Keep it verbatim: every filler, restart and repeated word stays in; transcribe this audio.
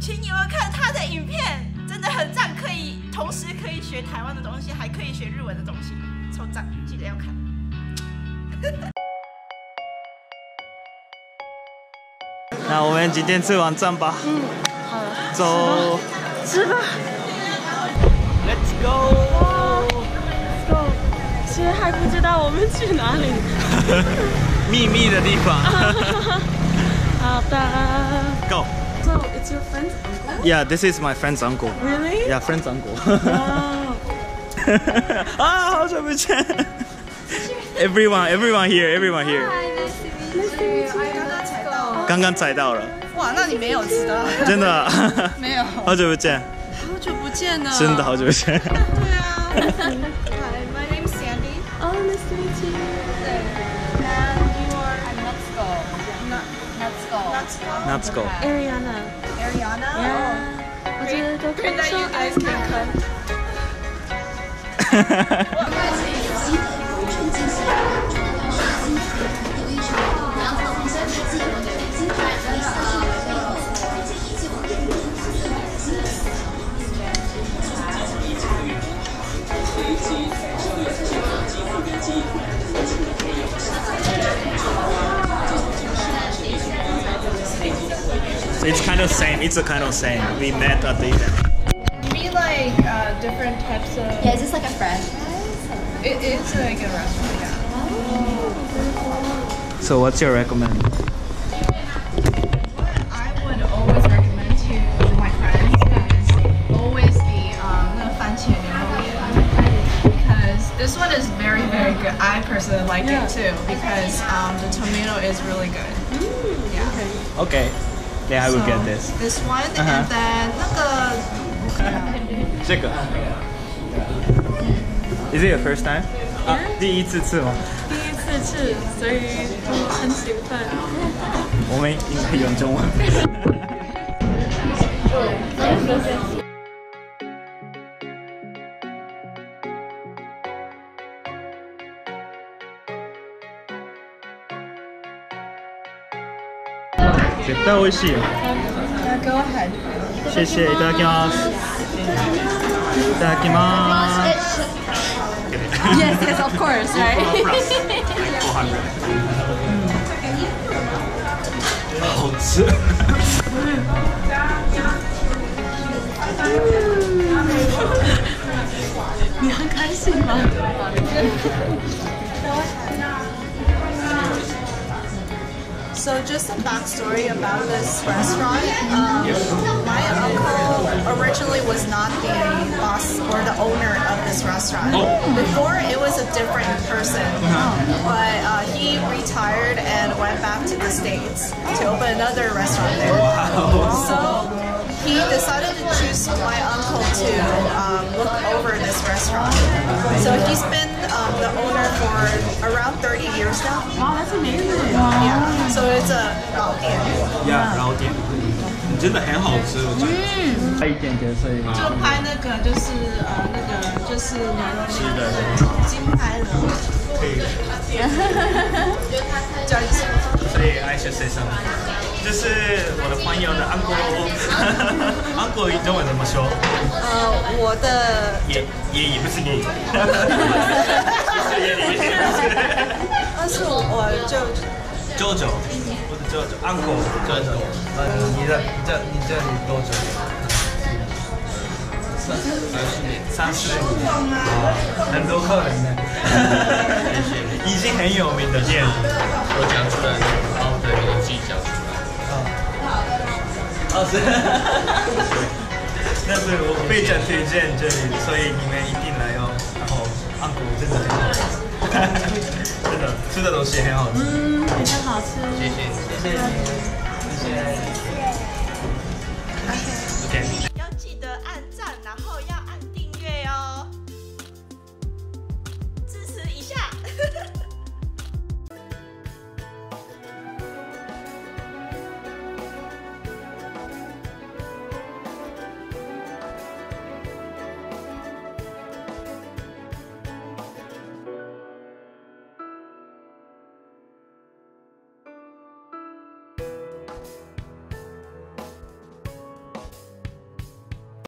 请你们看他的影片，真的很赞，可以同时可以学台湾的东西，还可以学日文的东西，超赞，记得要看。 那我们今天吃完饭吧。 嗯，好了， 走， 吃吧。 Let's go。 Let's go。其实还不知道我们去哪里。 秘密的地方。 好的。 Go。 So it's your friend's uncle? Yeah, this is my friend's uncle. Really? Yeah, friend's uncle. Wow. 啊，好久不见。Everyone, everyone here, everyone here. Hi, nice to meet you. 刚刚踩到了。 哇，那你没有吃的？ 真的。 没有。 好久不见。 好久不见了。 真的好久不见。 对啊。 Hi, my name's Sandy. Oh, nice to meet you. And you are? I'm Natsuko. Natsuko. Natsuko. Ariana. Ariana? Yeah. 我觉得都可以说 I can come. It's kind of same. It's a kind of same. We met at the event. You mean like uh, different types of? Yeah, is this like a franchise? It is like a restaurant, yeah. So what's your recommend? What I would always recommend to my friends is always the um, 那个番茄牛肉面 because this one is very very good. I personally like it too because um, the tomato is really good. Yeah. Okay. Then I will So, get this. This one Uh-huh. and then 那个这个。Is it your first time? 啊，第一次吃吗？ 第一次吃，所以我很兴奋。 我们应该用中文。絶対美味しいよ。 Go ahead. 谢谢，いただきます。いただきます。 Yes, yes, of course, right? four hundred. 好吃。 你很开心吗？ So just a backstory about this restaurant. Um, my uncle originally was not the boss or the owner of this restaurant. Before it was a different person, but uh, he retired and went back to the States to open another restaurant there. So he decided to choose my uncle to um, look over this restaurant. So he's been um, the owner for around thirty years now. Wow, that's amazing. Yeah, so it's a 老店。 呀，老店，真的很好吃，我觉得。拍一点点，所以。 就拍那个，就是呃，那个就是牛肉面，对，金拍的。 可以。 叫一下。 所以 I should say something。就是我的朋友的 uncle，uncle 中文怎么说？ 呃，我的爷爷爷不是爷爷。是爷爷。 那是我舅舅舅，我的舅舅 uncle 舅舅。呃，你的你这你这里多久？三十年，三十五年，很多客人呢。已经很有名的店。 我讲出来，把我的年纪讲出来。 哦，是。那是我非常推荐这里，所以你们一定来哦。然后 uncle 真的很好吃，真的吃的东西很好吃。 嗯，非常好吃。 谢谢你， 谢谢你，谢谢。